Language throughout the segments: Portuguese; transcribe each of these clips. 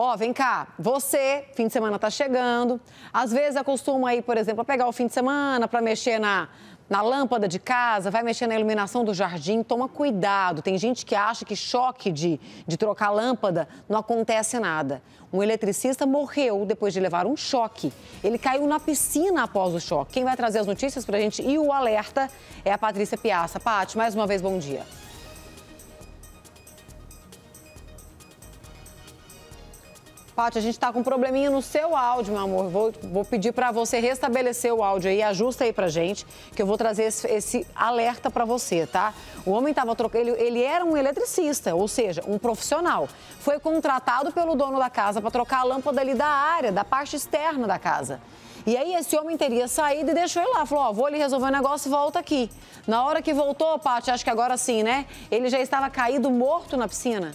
Ó, vem cá, você, fim de semana tá chegando, às vezes acostuma aí, por exemplo, a pegar o fim de semana para mexer na lâmpada de casa, vai mexer na iluminação do jardim, toma cuidado. Tem gente que acha que choque de trocar lâmpada não acontece nada. Um eletricista morreu depois de levar um choque. Ele caiu na piscina após o choque. Quem vai trazer as notícias pra gente e o alerta é a Patrícia Piazza. Paty, mais uma vez, bom dia. Paty, a gente está com um probleminha no seu áudio, meu amor. Vou pedir para você restabelecer o áudio aí, ajusta aí pra gente, que eu vou trazer esse alerta para você, tá? O homem estava trocando, ele era um eletricista, ou seja, um profissional. Foi contratado pelo dono da casa para trocar a lâmpada ali da área, da parte externa da casa. E aí esse homem teria saído e deixou ele lá, falou, ó, vou ali resolver o negócio e volta aqui. Na hora que voltou, Paty, acho que agora sim, né? Ele já estava caído, morto na piscina.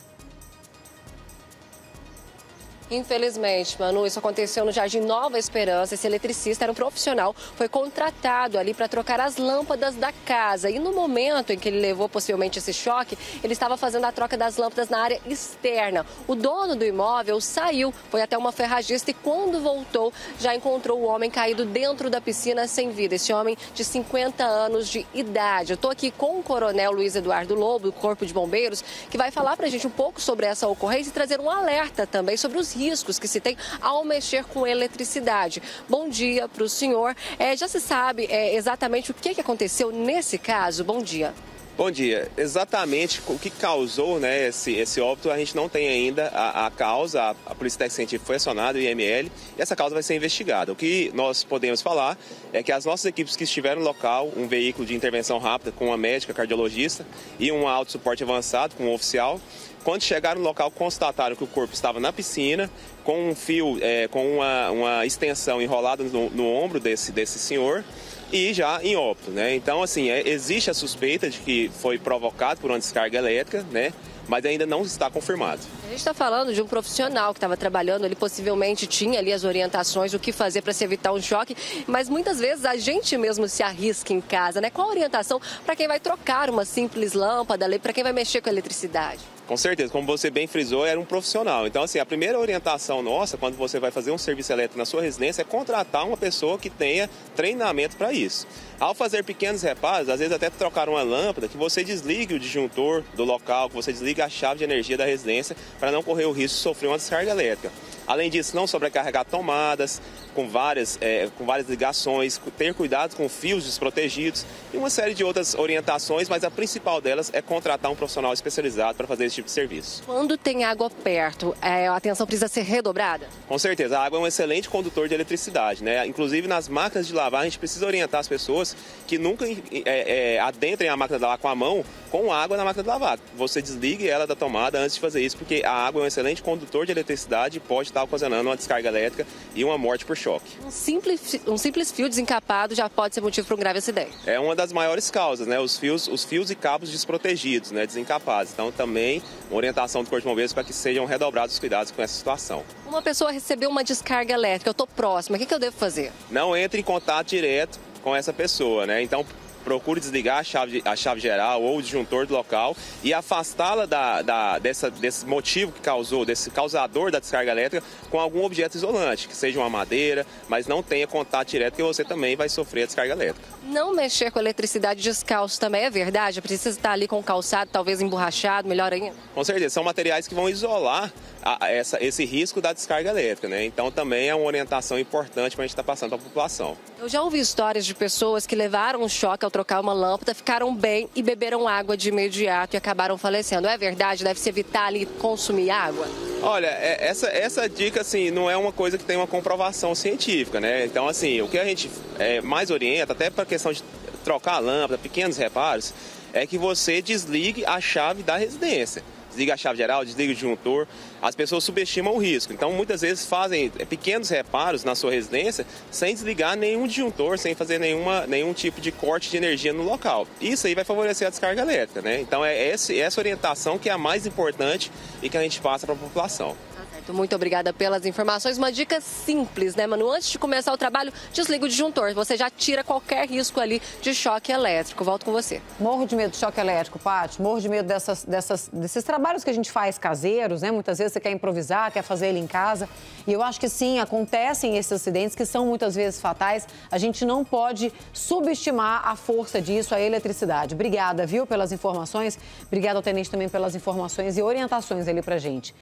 Infelizmente, Manu, isso aconteceu no Jardim Nova Esperança. Esse eletricista era um profissional, foi contratado ali para trocar as lâmpadas da casa. E no momento em que ele levou possivelmente esse choque, ele estava fazendo a troca das lâmpadas na área externa. O dono do imóvel saiu, foi até uma ferragista e quando voltou, já encontrou o homem caído dentro da piscina sem vida. Esse homem de 50 anos de idade. Eu estou aqui com o coronel Luiz Eduardo Lobo, do Corpo de Bombeiros, que vai falar para a gente um pouco sobre essa ocorrência e trazer um alerta também sobre os riscos que se tem ao mexer com eletricidade. Bom dia para o senhor. Já se sabe exatamente o que aconteceu nesse caso? Bom dia. Bom dia. Exatamente o que causou, né, esse óbito, a gente não tem ainda a causa. A Polícia Técnica Científica foi acionada, o IML, e essa causa vai ser investigada. O que nós podemos falar é que as nossas equipes que estiveram no local, um veículo de intervenção rápida com uma médica cardiologista e um auto suporte avançado com um oficial, quando chegaram no local, constataram que o corpo estava na piscina, com um fio, com uma extensão enrolada no ombro desse senhor e já em óbito, né? Então, assim, existe a suspeita de que foi provocado por uma descarga elétrica, né? Mas ainda não está confirmado. A gente está falando de um profissional que estava trabalhando, ele possivelmente tinha ali as orientações, o que fazer para se evitar um choque, mas muitas vezes a gente mesmo se arrisca em casa, né? Qual a orientação para quem vai trocar uma simples lâmpada ali, para quem vai mexer com a eletricidade? Com certeza, como você bem frisou, era um profissional. Então, assim, a primeira orientação nossa, quando você vai fazer um serviço elétrico na sua residência, é contratar uma pessoa que tenha treinamento para isso. Ao fazer pequenos reparos, às vezes até trocar uma lâmpada, que você desligue o disjuntor do local, que você desligue a chave de energia da residência, para não correr o risco de sofrer uma descarga elétrica. Além disso, não sobrecarregar tomadas com várias ligações, ter cuidado com fios desprotegidos e uma série de outras orientações, mas a principal delas é contratar um profissional especializado para fazer esse tipo de serviço. Quando tem água perto, a atenção precisa ser redobrada? Com certeza, a água é um excelente condutor de eletricidade, né? Inclusive nas máquinas de lavar, a gente precisa orientar as pessoas que nunca adentrem a máquina de lavar com a mão com água na máquina de lavar. Você desligue ela da tomada antes de fazer isso, porque a água é um excelente condutor de eletricidade e pode estar ocasionando uma descarga elétrica e uma morte por choque. Um simples fio desencapado já pode ser motivo para um grave acidente. É uma das maiores causas, né? Os fios e cabos desprotegidos, né? Desencapados. Então também uma orientação do Corpo de Bombeiros para que sejam redobrados os cuidados com essa situação. Uma pessoa recebeu uma descarga elétrica, eu estou próxima, o que eu devo fazer? Não entre em contato direto com essa pessoa, né? Então procure desligar a chave geral ou o disjuntor do local e afastá-la desse motivo que causou, desse causador da descarga elétrica com algum objeto isolante, que seja uma madeira, mas não tenha contato direto, que você também vai sofrer a descarga elétrica. Não mexer com eletricidade descalço também é verdade? Precisa estar ali com o calçado, talvez emborrachado, melhor ainda? Com certeza, são materiais que vão isolar esse risco da descarga elétrica, né? Então também é uma orientação importante para a gente estar passando para a população. Eu já ouvi histórias de pessoas que levaram um choque ao trocar uma lâmpada, ficaram bem e beberam água de imediato e acabaram falecendo. É verdade? Deve-se evitar ali consumir água? Olha, essa dica, assim, não é uma coisa que tem uma comprovação científica, né? Então, assim, o que a gente mais orienta, até para a questão de trocar a lâmpada, pequenos reparos, é que você desligue a chave da residência. Desliga a chave geral, desliga o disjuntor. As pessoas subestimam o risco. Então, muitas vezes fazem pequenos reparos na sua residência sem desligar nenhum disjuntor, sem fazer nenhum tipo de corte de energia no local. Isso aí vai favorecer a descarga elétrica, né? Então, essa orientação que é a mais importante e que a gente passa para a população. Muito obrigada pelas informações. Uma dica simples, né, Manu? Antes de começar o trabalho, desliga o disjuntor. Você já tira qualquer risco ali de choque elétrico. Volto com você. Morro de medo de choque elétrico, Paty. Morro de medo desses trabalhos que a gente faz caseiros, né? Muitas vezes você quer improvisar, quer fazer ele em casa. E eu acho que sim, acontecem esses acidentes que são muitas vezes fatais. A gente não pode subestimar a força disso, a eletricidade. Obrigada, viu, pelas informações. Obrigada ao tenente também pelas informações e orientações ali pra gente.